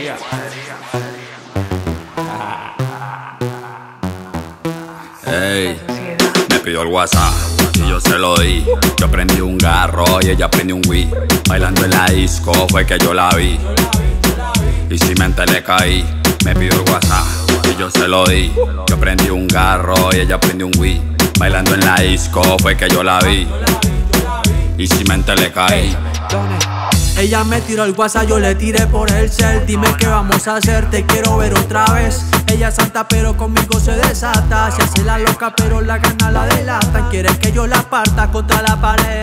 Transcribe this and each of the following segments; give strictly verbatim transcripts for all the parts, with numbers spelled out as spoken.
Ey, me pidió el WhatsApp y yo se lo di. Yo prendí un garro y ella prendió un Wii. Bailando en la disco fue que yo la vi. Y si mente le caí, me pidió el WhatsApp y yo se lo di. Yo prendí un garro y ella prendió un Wii. Bailando en la disco fue que yo la vi. Y si mente le caí. Ella me tiró el WhatsApp, yo le tiré por el cel. Dime qué vamos a hacer, te quiero ver otra vez. Ella es santa pero conmigo se desata. Se hace la loca pero la gana la delata. Quiere que yo la parta contra la pared.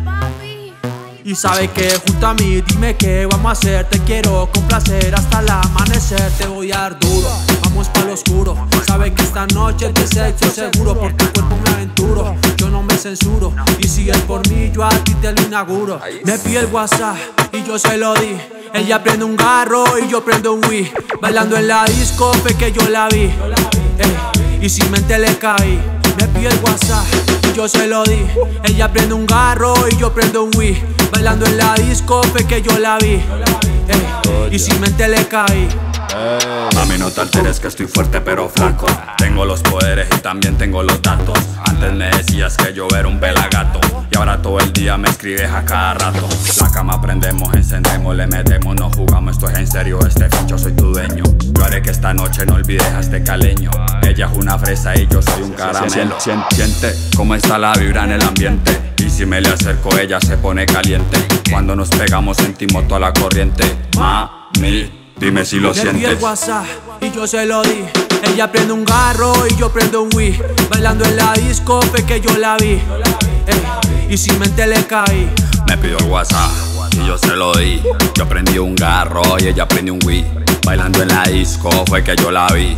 Y sabe que junto a mí, dime qué vamos a hacer. Te quiero complacer hasta el amanecer. Te voy a dar duro, vamos para lo oscuro. Sabe que esta noche es de sexo seguro. Por tu cuerpo me aventuro, yo no me censuro. Y si es por mí, yo a ti te lo inauguro. Me pide el WhatsApp y yo se lo di. Ella prende un garro y yo prendo un Wii. Bailando en la disco fue que yo la vi. Ey, y si mente le caí. Me pide el WhatsApp y yo se lo di. Ella prende un garro y yo prendo un Wii. Bailando en la disco fue que yo la vi. Ey, y si mente le caí. Mami, no te alteres que estoy fuerte pero flaco. Tengo los poderes y también tengo los datos. Antes me decías que yo era un pelagato y ahora todo el día me escribes a cada rato. La cama prendemos, encendemos, le metemos, no jugamos, esto es en serio, este ficho soy tu dueño. Yo haré que esta noche no olvides a este caleño. Ella es una fresa y yo soy un caramelo. Siente cómo está la vibra en el ambiente. Y si me le acerco ella se pone caliente. Cuando nos pegamos sentimos toda la corriente. Mami, dime si lo sientes. Le pide el WhatsApp y yo se lo di. Ella prende un garro y yo prendo un Wii. Bailando en la disco fue que yo la vi. Ey, y si mente le caí. Me pidió el WhatsApp y yo se lo di. Yo prendí un garro y ella prendió un Wii. Bailando en la disco fue que yo la vi.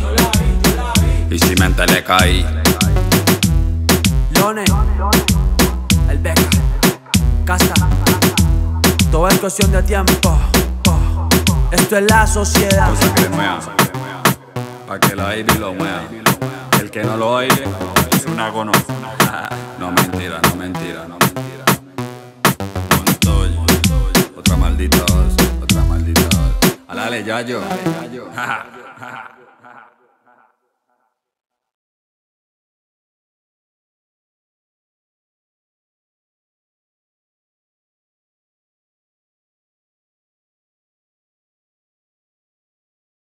Y si mente le caí. Lone, el Beca, Casta. Todo es cuestión de tiempo. Esto es la sociedad. Cosa que le mueva, pa' que la baby lo mueva. El que no lo oye es una gono. No mentira, no mentira, no mentira. Montoya, otra maldita voz, otra maldita voz. Alale, yayo.